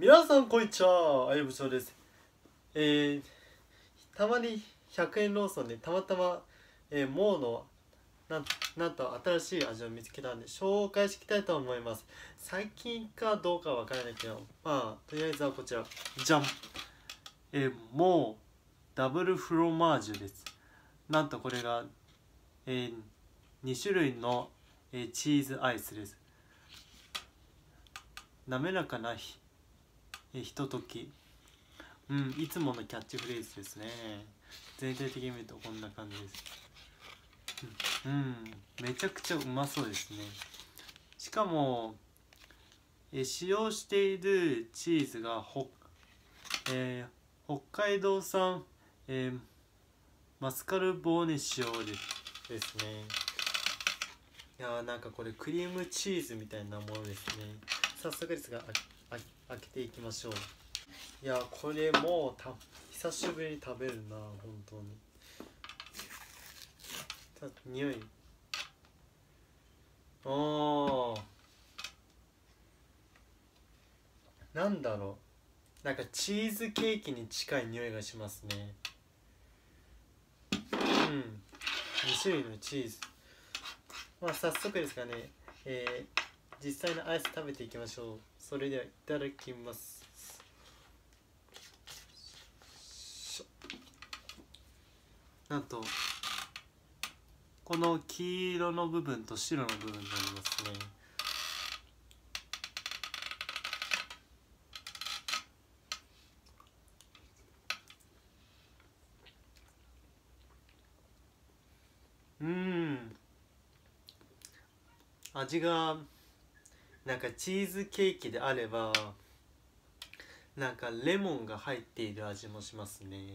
皆さんこんにちは、あゆ部長です。たまに100円ローソンでたまたま、モーのなんと新しい味を見つけたんで紹介していきたいと思います。最近かどうかわからないけど、とりあえずはこちらじゃん、モーダブルフロマージュです。なんとこれが、2種類の、チーズアイスです。滑らかなひととき、いつものキャッチフレーズですね。全体的に見るとこんな感じです。めちゃくちゃうまそうですね。しかも、使用しているチーズが北海道産、マスカルポーネ使用ですね。いやー、なんかこれクリームチーズみたいなものですね。早速ですが開けていきましょう。いやー、これもう久しぶりに食べるな、本当に。匂い、なんだろう、なんかチーズケーキに近い匂いがしますね。2種類のチーズ、早速ですがね、実際のアイス食べていきましょう。それではいただきます。なんとこの黄色の部分と白の部分になりますね。味がなんかチーズケーキであれば、なんかレモンが入っている味もしますね。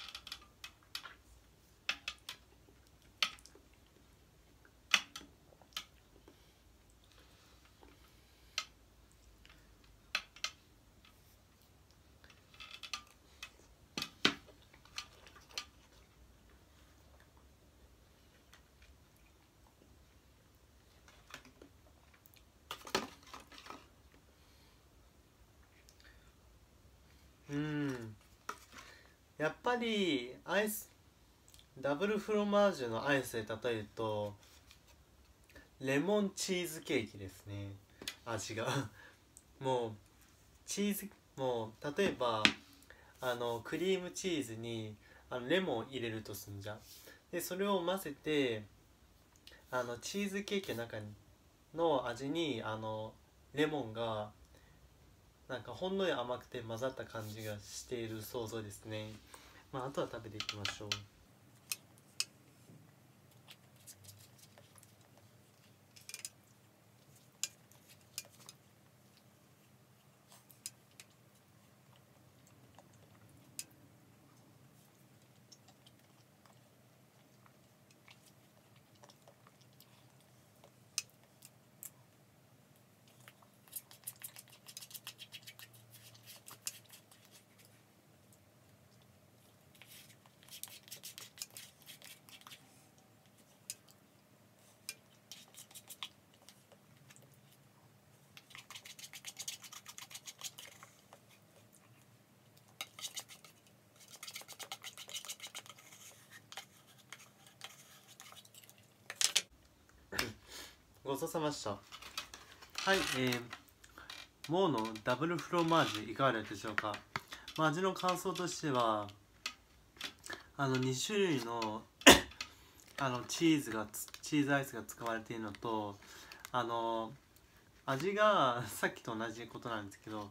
やっぱりダブルフロマージュのアイスで例えるとレモンチーズケーキですね。味がもうもう例えばクリームチーズにレモンを入れるとすんじゃん。でそれを混ぜてチーズケーキの中の味にレモンがなんかほんのり甘くて混ざった感じがしている想像ですね。あとは食べていきましょう。ごちそうさまでした。はい、モーのダブルフロマージュいかがだったでしょうか。味の感想としては2種類のチーズアイスが使われているのと味がさっきと同じことなんですけど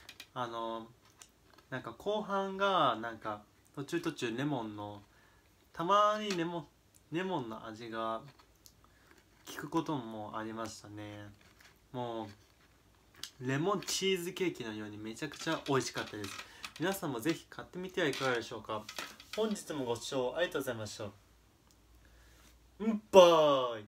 なんか後半がなんか途中レモンのたまにレモンの味が効くこともありましたね。もうレモンチーズケーキのようにめちゃくちゃ美味しかったです。皆さんもぜひ買ってみてはいかがでしょうか。本日もご視聴ありがとうございました。バイ。